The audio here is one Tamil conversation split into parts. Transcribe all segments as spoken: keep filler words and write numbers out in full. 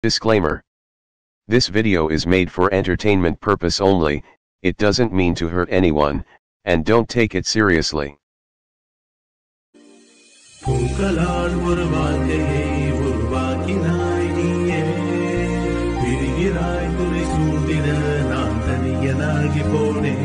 Disclaimer. This video is made for entertainment purpose only, it doesn't mean to hurt anyone, and don't take it seriously. பூக்களால் ஒரு வாழ்க்கையை உருவாக்கினாய் நீயே பிரிகிறாய் துணை சூழ்ந்திட நான் தனியனாகி போனேன்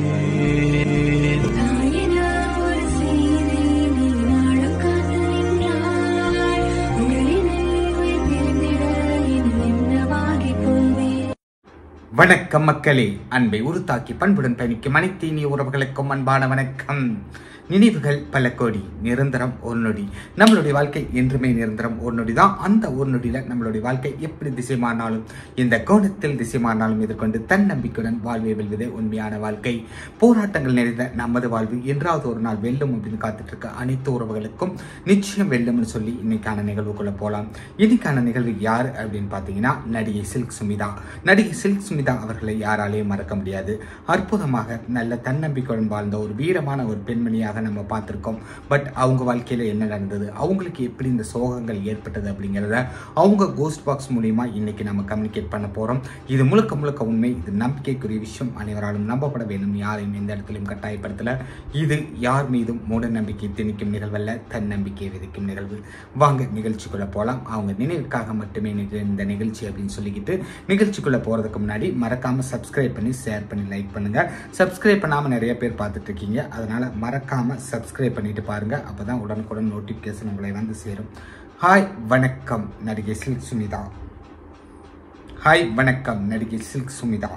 வணக்கம் மக்களே, அன்பை உருத்தாக்கி பண்புடன் பயணிக்கும் அனைத்து இனிய உறவுகளுக்கும் அன்பான வணக்கம். நினைவுகள் பல கோடி, நிரந்தரம் ஒரு நொடி. நம்மளுடைய வாழ்க்கை என்றுமே நிரந்தரம் ஒரு நொடி தான். அந்த ஒரு நொடியில நம்மளுடைய வாழ்க்கை எப்படி திசை மாறினாலும், இந்த கோணத்தில் திசை மாறினாலும் எதிர்கொண்டு தன்னம்பிக்கையுடன் வாழ்வை வெல்வதே உண்மையான வாழ்க்கை. போராட்டங்கள் நிறைந்த நமது வாழ்வு என்றாவது ஒரு நாள் வெல்லும் அப்படின்னு காத்துட்டு இருக்க அனைத்து உறவுகளுக்கும் நிச்சயம் வெல்லும்னு சொல்லி இன்னைக்கான நிகழ்வுக்குள்ள போகலாம். இன்னைக்கான நிகழ்வு யார் அப்படின்னு பார்த்தீங்கன்னா, நடிகை சில்க் சுமிதா. நடிகை சில்க் சுமிதா அவர்களை யாராலையும் மறக்க முடியாது. அற்புதமாக நல்ல தன்னம்பிக்கையுடன் வாழ்ந்த ஒரு வீரமான ஒரு பெண்மணியாக நம்ம பார்த்திருக்கோம். பட் அவங்க வாழ்க்கையில என்ன நடந்தது, அவங்களுக்கு எப்படி இந்த சோகங்கள் ஏற்பட்டது அப்படிங்கிறத அவங்க கோஸ்ட் பாக்ஸ் மூலியமா இன்னைக்கு நம்ம கம்யூனிகேட் பண்ண போறோம். இது முழுக்க முழுக்க உண்மை, இது நம்பிக்கைக்குரிய விஷயம், அனைவராலும் நம்பப்பட வேண்டும், யாரையும் எந்த இடத்திலும் கட்டாயப்படுத்தல. இது யார் மீதும் மூட நம்பிக்கை திணிக்கும் நிகழ்வல்ல, தன்னம்பிக்கை விதிக்கும் நிகழ்வு. வாங்க நிகழ்ச்சிக்குள்ள போலாம். அவங்க நினைவுக்காக மட்டுமே இந்த நிகழ்ச்சி அப்படின்னு சொல்லிக்கிட்டு நிகழ்ச்சிக்குள்ள போறதுக்கு முன்னாடி மறக்காம சப்ஸ்கிரைப் பண்ணி ஷேர் பண்ணி லைக் பண்ணுங்க. சப்ஸ்கிரைப் பண்ணாம நிறைய பேர் பார்த்துட்டு இருக்கீங்க, அதனால மறக்காம சப்ஸ்கிரைப் பண்ணிட்டு பாருங்க. அப்பதான் உடனுக்குடன் நோட்டிபிகேஷன் உங்களை வந்து சேரும். ஹாய் வணக்கம் நடிகை சில்க் சுமிதா. ஹாய் வணக்கம் நடிகை சில்க் சுமிதா.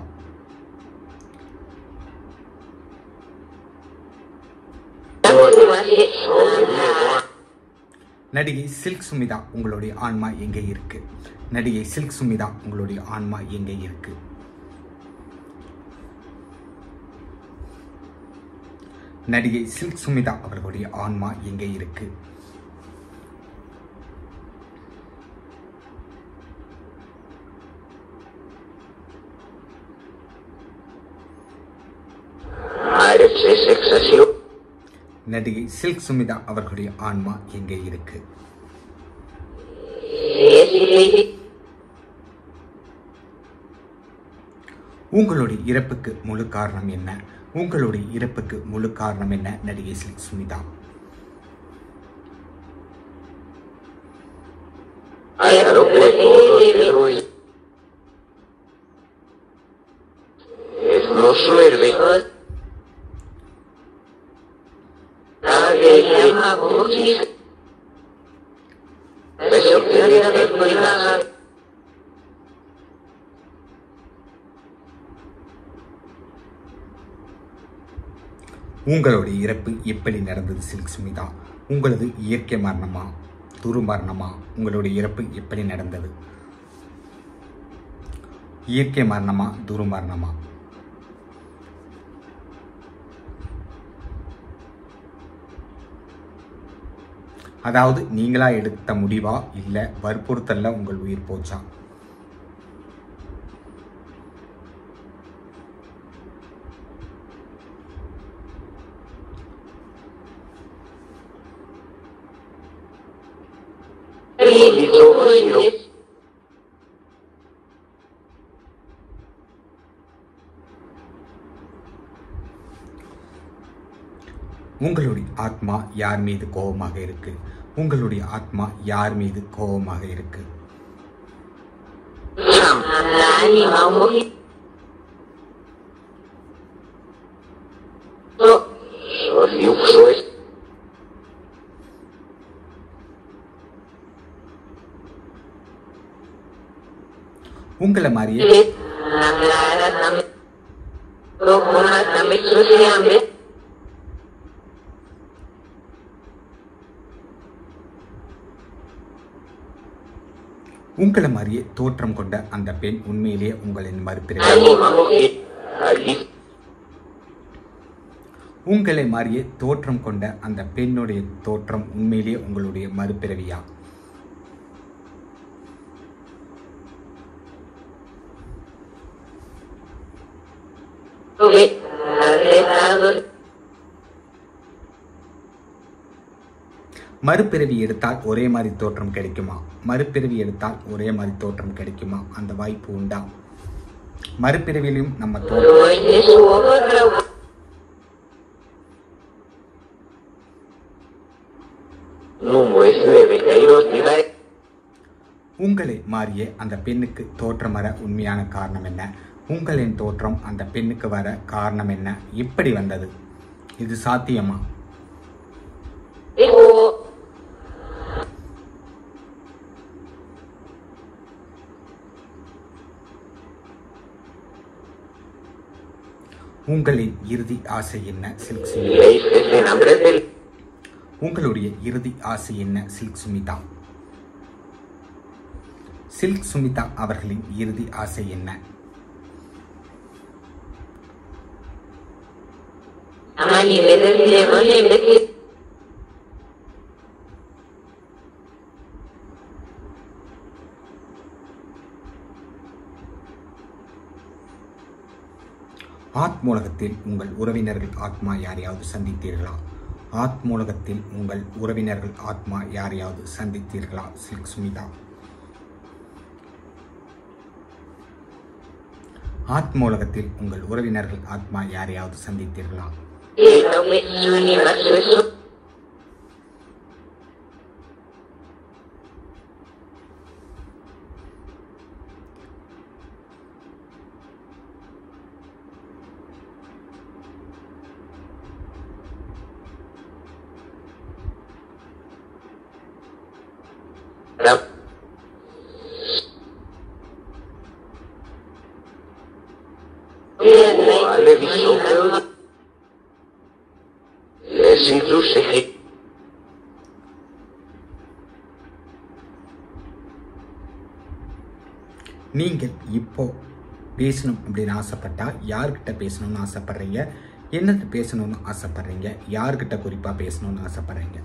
நடிகை சில்க் சுமிதா, உங்களுடைய ஆன்மா எங்கே இருக்கு? நடிகை சில்க் சுமிதா, உங்களுடைய ஆன்மா எங்கே இருக்கு? நடிகை சில்க் சுமிதா அவர்களுடைய ஆன்மா எங்கே இருக்கு? நடிகை சில்க் சுமிதா அவர்களுடைய ஆன்மா எங்கே இருக்கு? உங்களுடைய இறப்புக்கு முழு காரணம் என்ன? உங்களுடைய இறப்புக்கு முழு காரணம் என்ன நடிகை சில்க் சுமிதா? உங்களுடைய இறப்பு எப்படி நடந்தது சில்க் சுமிதா? உங்களது இயற்கை மரணமா, துருமரணமா? உங்களுடைய இறப்பு எப்படி நடந்தது? இயற்கை மரணமா, துருமரணமா? அதாவது நீங்களா எடுத்த முடிவா, இல்ல வற்புறுத்தல்ல உங்கள் உயிர் போச்சா? உங்களுடைய ஆத்மா யார் மீது கோபமாக இருக்கு? உங்களுடைய ஆத்மா யார் மீது கோபமாக இருக்கு? உங்களை மாதிரியே உங்களை மாதிரியே தோற்றம் கொண்ட அந்த பெண் உண்மையிலேயே உங்களின் மறுபிறவி. உங்களை மாதிரியே தோற்றம் கொண்ட அந்த பெண்ணுடைய தோற்றம் உண்மையிலேயே உங்களுடைய மறுபிறவியா? மறுபிறவி எடுத்தால் ஒரே மாதிரி தோற்றம் கிடைக்குமா? மறுபிறவி எடுத்தால் ஒரே மாதிரி தோற்றம் கிடைக்குமா? அந்த வாய்ப்பு உண்டா? மறுபிறவிலும் நம்ம தோற்றம் உங்களை மாறிய அந்த பெண்ணுக்கு தோற்றம் வர உண்மையான காரணம் என்ன? உங்களின் தோற்றம் அந்த பெண்ணுக்கு வர காரணம் என்ன? எப்படி வந்தது? இது சாத்தியமா? உங்களின் இறுதி ஆசை என்ன? சில்க் சுமிதா. உங்களுடைய இறுதி ஆசை என்ன? சில்க் சுமிதா. சில்க் சுமிதா அவர்களின் இறுதி ஆசை என்ன? ஆத்மூலகத்தில் உங்கள் உறவினர்கள் ஆத்மா யாரையாவது சந்தித்தீர்களா? ஆத்மூலகத்தில் உங்கள் உறவினர்கள் ஆத்மா யாரையாவது சந்தித்தீர்களா? சில்க் சுமிதா. ஆத்மூலகத்தில் உங்கள் உறவினர்கள் ஆத்மா யாரையாவது சந்தித்தீர்களா? நீங்கள் இப்போ பேசணும் அப்படின்னு ஆசைப்பட்டா யார்கிட்ட பேசணும்னு ஆசைப்படுறீங்க? என்னது பேசணும்னு ஆசைப்படுறீங்க? யார்கிட்ட குறிப்பா பேசணும்னு ஆசைப்படுறீங்க?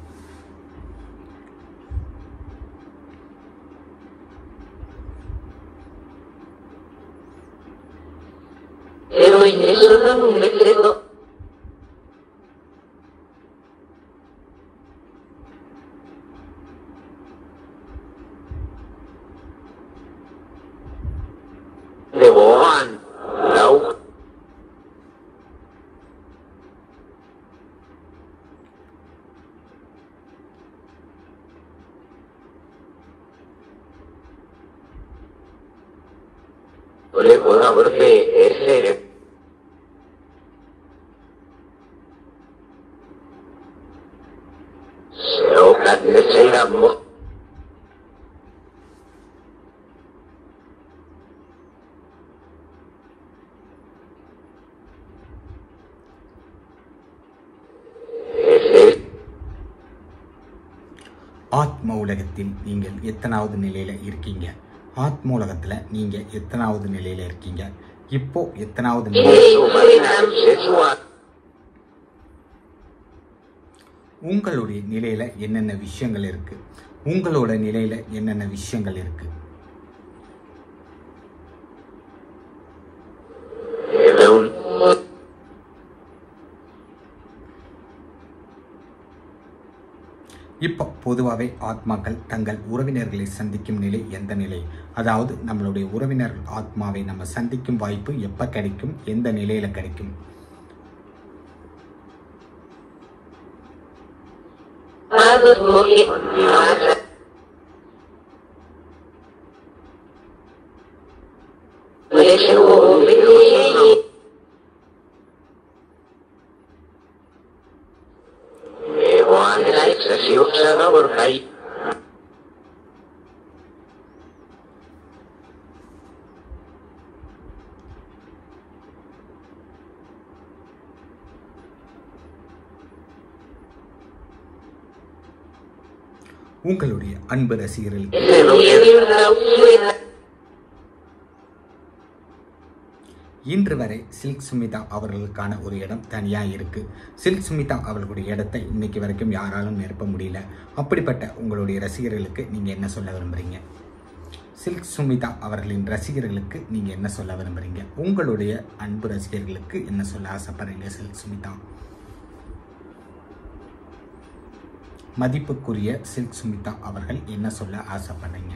ஆத்ம உலகத்தில் நீங்கள் எத்தனாவது நிலையில இருக்கீங்க? ஆத்ம உலகத்துல நீங்க எத்தனாவது நிலையில இருக்கீங்க? இப்போ எத்தனாவது நிலையில? உங்களுடைய நிலையில என்னென்ன விஷயங்கள் இருக்கு? உங்களோட நிலையில என்னென்ன விஷயங்கள் இருக்கு? இப்போ பொதுவாகவே ஆத்மாக்கள் தங்கள் உறவினர்களை சந்திக்கும் நிலை எந்த நிலை? அதாவது நம்மளுடைய உறவினர்கள் ஆத்மாவை நம்ம சந்திக்கும் வாய்ப்பு எப்ப கிடைக்கும்? எந்த நிலையில கிடைக்கும்? உங்களுடைய அன்பு ரசிகர்கள் இன்று வரை சில்க் சுமிதா அவர்களுக்கான ஒரு இடம் தனியா இருக்கு. சில்க் சுமிதா அவர்களுடைய இடத்தை இன்னைக்கு வரைக்கும் யாராலும் நிரப்ப முடியல. அப்படிப்பட்ட உங்களுடைய ரசிகர்களுக்கு நீங்க என்ன சொல்ல விரும்புறீங்க? சில்க் சுமிதா அவர்களின் ரசிகர்களுக்கு நீங்க என்ன சொல்ல விரும்புறீங்க? உங்களுடைய அன்பு ரசிகர்களுக்கு என்ன சொல்ல ஆசைப்படுறீங்க? சில்க் சுமிதா மதிப்புக்குரிய சில்க் சுமிதா அவர்கள் என்ன சொல்ல ஆசைப்படுறீங்க?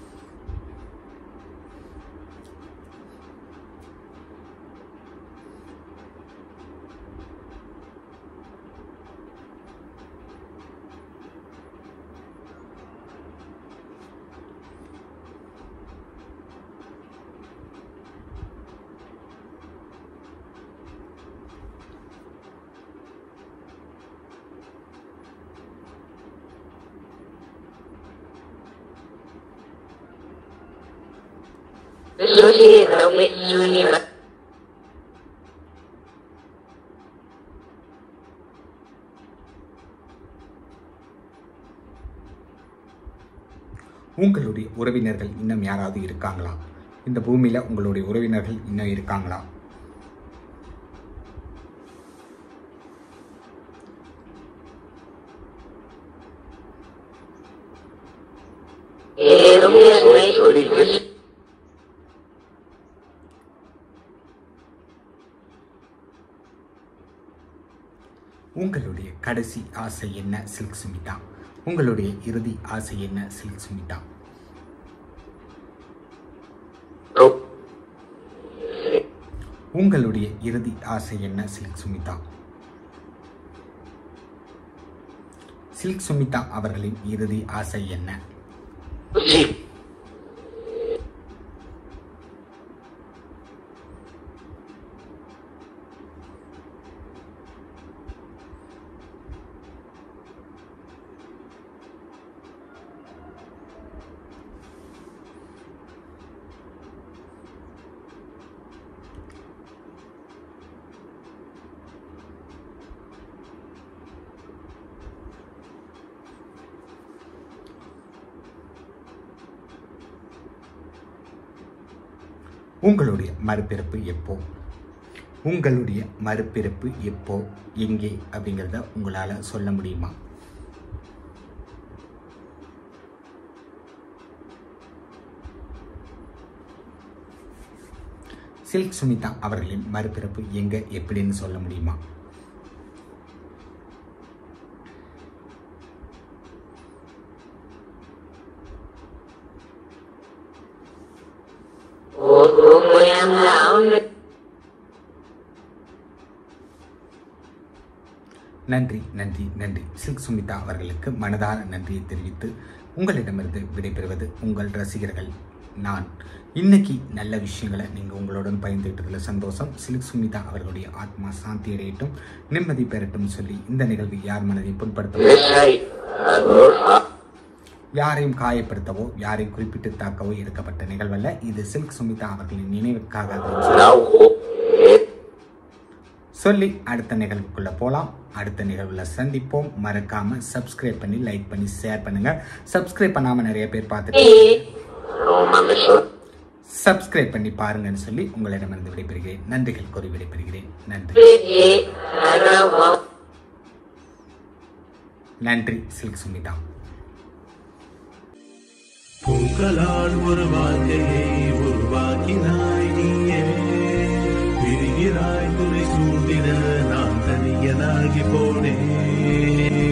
உங்களுடைய உறவினர்கள் இன்னும் யாராவது இருக்காங்களா? இந்த பூமியில உங்களுடைய உறவினர்கள் இன்னும் இருக்காங்களா? உங்களுடைய கடைசி ஆசை என்ன சில்க் சுமிதா? உங்களுடைய இறுதி ஆசை என்ன சில்க் சுமிதா? உங்களுடைய இறுதி ஆசை என்ன சில்க் சுமிதா? சில்க் சுமிதா அவர்களின் இறுதி ஆசை என்ன? உங்களுடைய மறுபிறப்பு எப்போ? உங்களுடைய மறுபிறப்பு எப்போ, எங்கே அப்படிங்கிறத உங்களால் சொல்ல முடியுமா? சில்க் சுமிதா அவர்களின் மறுபிறப்பு எங்க, எப்படின்னு சொல்ல முடியுமா? நன்றி நன்றி நன்றி. சில்க் சுமிதா அவர்களுக்கு மனதார நன்றியை தெரிவித்து உங்களிடமிருந்து விடைபெறுவது உங்கள் ரசிகர்கள் நான். இன்னைக்கு நல்ல விஷயங்களை நீங்கள் உங்களுடன் பயந்துகிட்டதில் சந்தோஷம். சில்க் சுமிதா அவர்களுடைய ஆத்மா சாந்தி அடையட்டும், நிம்மதி பெறட்டும் சொல்லி இந்த நிகழ்வு யார் மனதை புண்படுத்தவோ, யாரையும் காயப்படுத்தவோ, யாரையும் குறிப்பிட்டு தாக்கவோ எடுக்கப்பட்ட நிகழ்வல்ல. இது சில்க் சுமிதா அவர்களின் நினைவுக்காக சொல்லி அடுத்த நிகழ்வுக்குள்ள போலாம். அடுத்த நிகழ்வுல சந்திப்போம். மறக்காம சப்ஸ்கிரைப் பண்ணி லைக் பண்ணி ஷேர் பண்ணுங்க. சப்ஸ்கிரைப் பண்ணாம நிறைய பேர் பார்த்துட்டு சப்ஸ்கிரைப் பண்ணி பாருங்கன்னு சொல்லி உங்களிடமிருந்து விடைபெறுகிறேன். நன்றிகள் கூறி விடைபெறுகிறேன். நன்றி நன்றி. சில்க் சுமிதா. பூக்களால் ஒரு வாழ்க்கையை உருவாக்கினாய் நீயே, விரிகிறாய் துணை சூழ்ந்திட நான் தனியனாகி போனேன்.